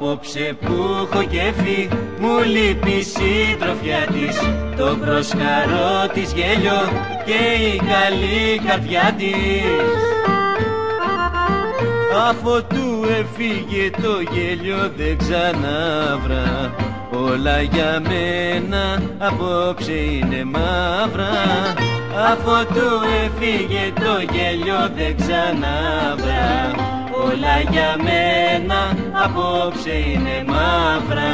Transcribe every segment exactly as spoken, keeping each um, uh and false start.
Απόψε που έχω κέφι, μου λείπει η συντροφιά της, το προσκαρό της γέλιο και η καλή καρδιά της. Αφότου έφυγε το γέλιο δεν ξανάβρα, όλα για μένα απόψε είναι μαύρα. Αφότου έφυγε το γέλιο δεν ξανάβρα, όλα για μένα απόψε είναι μαύρα.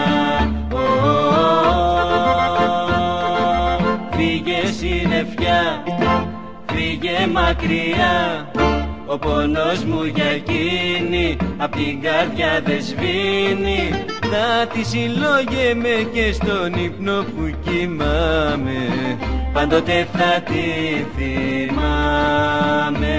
Φύγε συννεφιά, φύγε μακριά, ο πόνος μου για εκείνη απ' την καρδιά δεν σβήνει. Θα τη συλλογέμαι και στον ύπνο που κοιμάμαι, πάντοτε θα τη θυμάμαι.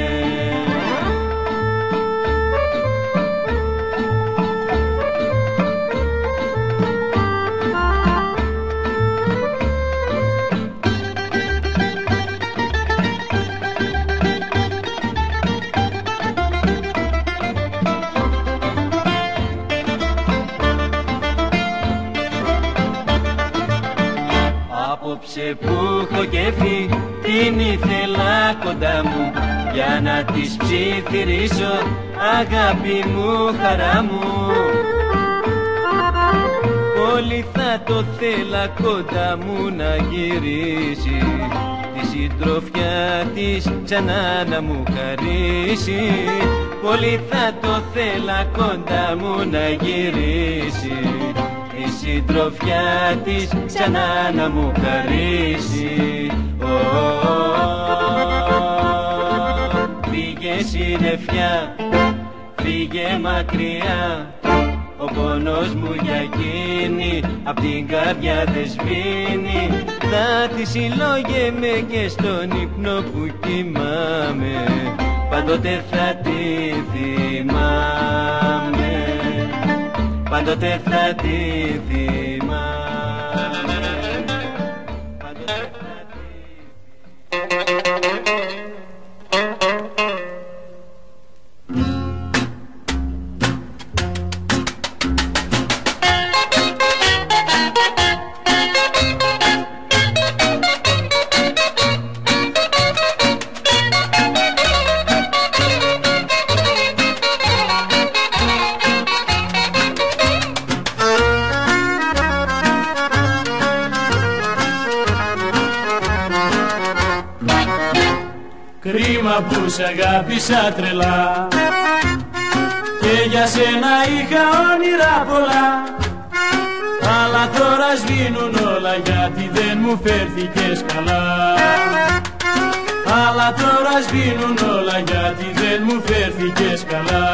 Απόψε που έχω κέφι, την ήθελα κοντά μου, για να της ψιθυρίσω αγάπη μου, χαρά μου. Πολύ θα το θέλα κοντά μου να γυρίσει, τη συντροφιά της ξανά να μου χαρίσει. Πολύ θα το θέλα κοντά μου να γυρίσει, τη συντροφιά της ξανά να μου χαρίσει. Oh, oh, oh. Φύγε συννεφιά, φύγε μακριά, ο πόνος μου για εκείνη απ' την καρδιά δεν σβήνει. Θα τη συλλογέμαι και στον ύπνο που κοιμάμαι, πάντοτε θα τη θυμάμαι, πάντοτε θα τη θυμάμαι, πάντοτε θα τη Κρίμα που σ' αγάπησα τρελά και για σένα είχα όνειρα πολλά, αλλά τώρα σβήνουν όλα γιατί δεν μου φέρθηκες καλά. Αλλά τώρα σβήνουν όλα γιατί δεν μου φέρθηκες καλά.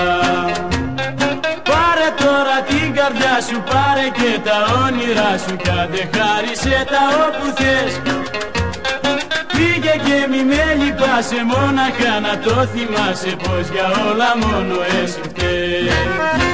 Πάρε τώρα την καρδιά σου, πάρε και τα όνειρά σου κι άντε χάρισε τα όπου θες. Φύγε και μη με λυπάσαι, μόναχα να το θυμάσαι πως για όλα μόνο εσύ φταίς.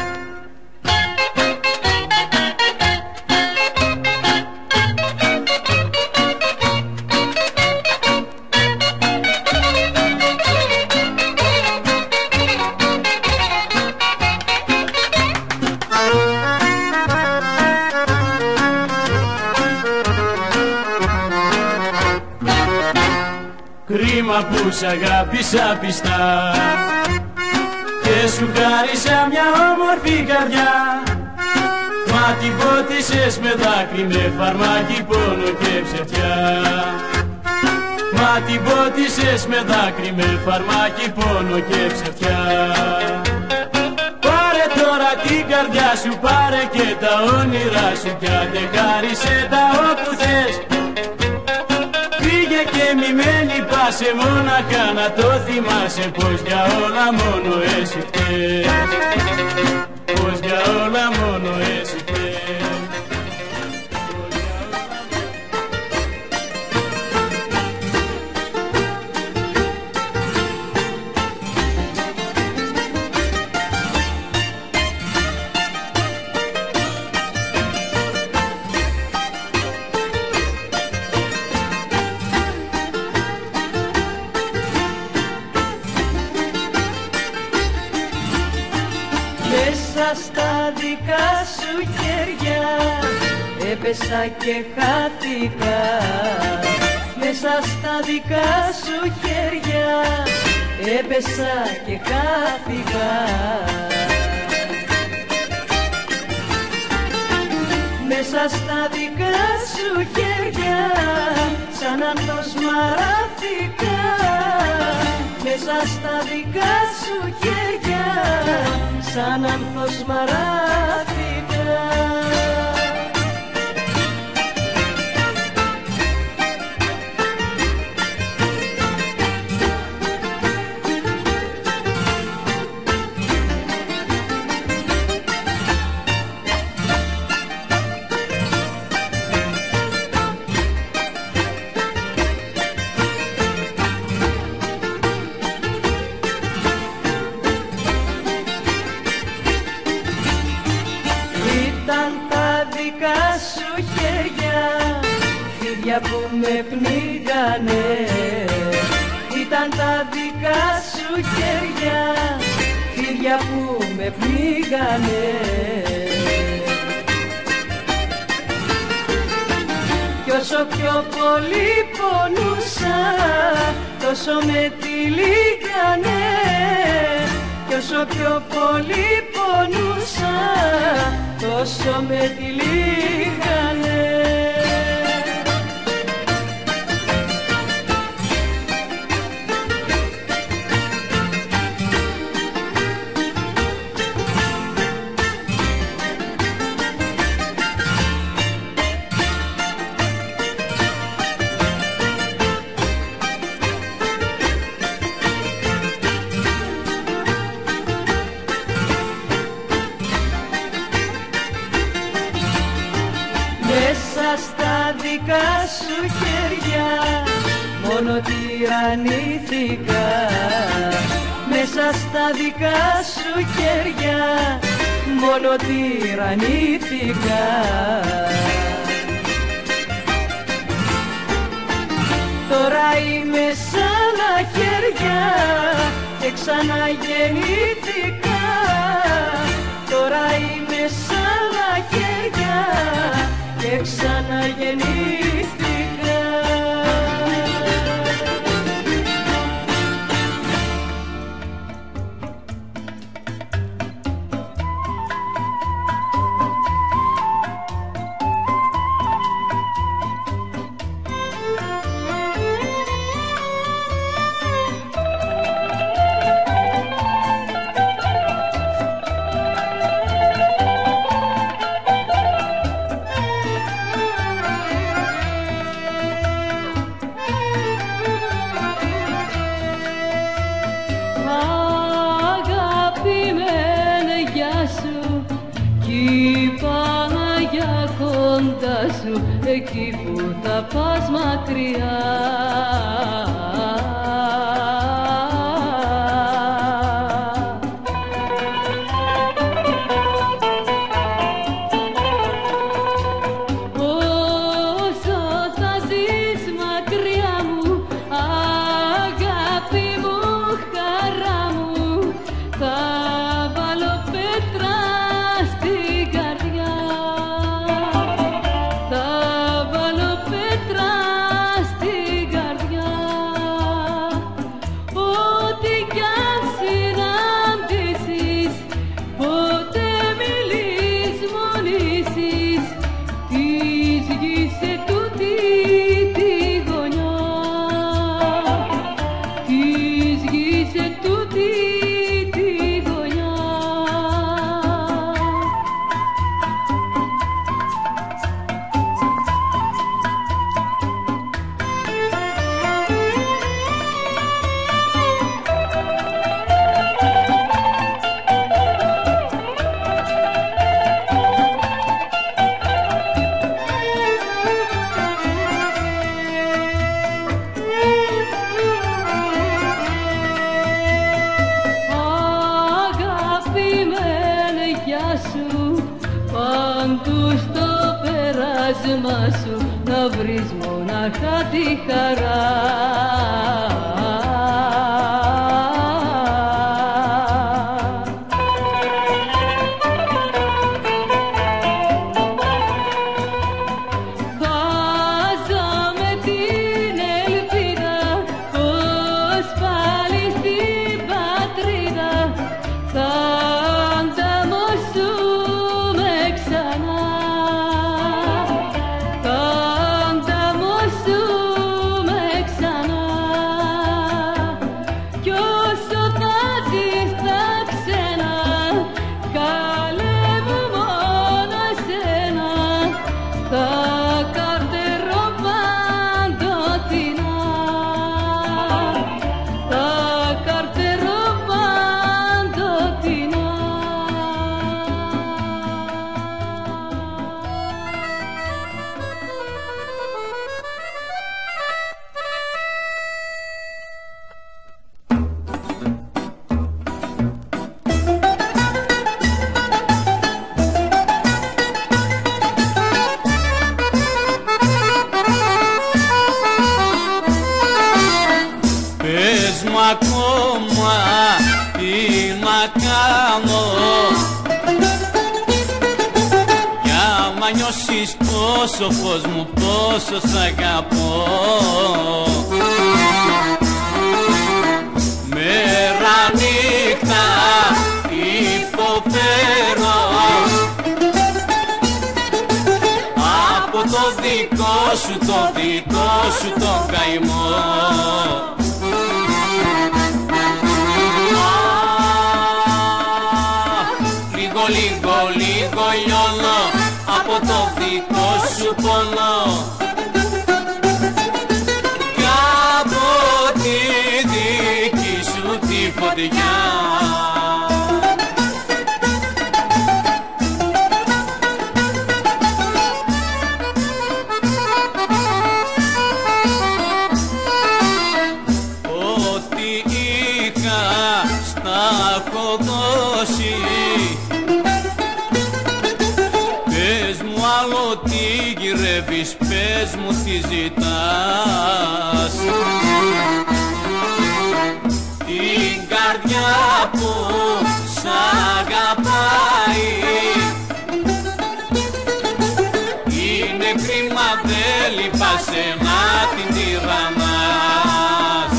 Κρίμα που σ' αγάπησα πιστά και σου χάρισα μια όμορφη καρδιά, μα την πότισες με δάκρυ, με φαρμάκι, πόνο και ψευτιά. Μα την πότισες με δάκρυ, με φαρμάκι, πόνο και ψευτιά. Πάρε τώρα την καρδιά σου, πάρε και τα όνειρά σου κι άντε χάρισε τα όπου θες. Φύγε και μη με λυπάσαι, μόναχα να το θυμάσαι πως για όλα μόνο εσύ φταίς. Πως για όλα μόνο εσύ φταίς. Μέσα στα δικά σου χέρια έπεσα και χάθηκα. Μέσα στα δικά σου χέρια έπεσα και χάθηκα. Μέσα στα δικά σου χέρια σαν άνθος μαράθηκα. Μέσα στα δικά σου χέρια σαν άνθος μαράθηκα. Που με πνίγανε ήταν τα δικά σου χέρια, φίδια που με πνίγανε. Κι όσο πιο πολύ πονούσα τόσο με τυλίγανε. Κι όσο πιο πολύ πονούσα τόσο με τυλίγανε. Σου χέρια μόνο τυραννήθηκα. Μέσα στα δικά σου χέρια μόνο τυραννήθηκα. Τώρα είμαι σ' άλλα χέρια και ξαναγεννήθηκα. Τώρα είμαι σ' άλλα χέρια και ξαναγεννήθηκα. Εκεί που θα πας μακριά. Όσο θα ζεις μακριά μου, αγάπη μου, χαρά μου, θα βάλω πέτρα στην καρδιά. πλάσμα σου να βρεις μονάχα τη χαρά. ακόμα τι να κάνω. Κι άμα νιώσεις πόσο φως μου, πόσο σ' αγαπώ, μέρα νύχτα υποφέρω από το δικό σου, το δικό σου το καημό. Λίγο, λίγο, λίγο λιώνω από το δικό σου πόνο κι από τη δική σου τη φωτιά. Ό,τι είχα στα έχω δώσει, πες μου άλλο τι γυρεύεις, πες μου τι ζητάς. Την καρδιά που σ' αγαπάει είναι κρίμα, δεν λυπάσαι να την τυραννάς.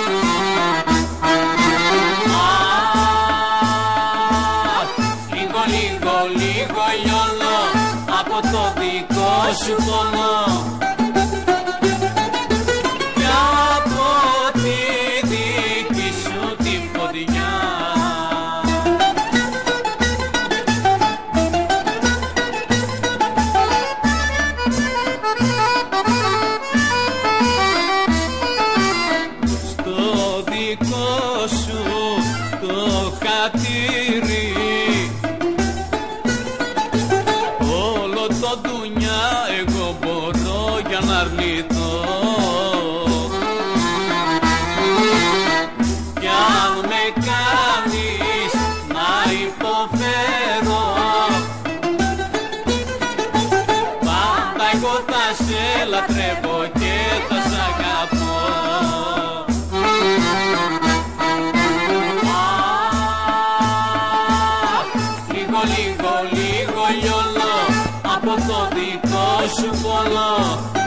Λίγο, λίγο, λίγο λιώνω από το δικό σου πόνο κι από τη δική σου τη φωτιά. Στο δικό σου το χατήρι όλο το ντουνιά εγώ μπορώ για να αρνηθώ. Κι αν με κάνεις να υποφέρω, πάντα εγώ θα σε λατρεύω και θα σ' αγαπώ. Λίγο, λίγο, λίγο λιώνω από το δικό σου πόνο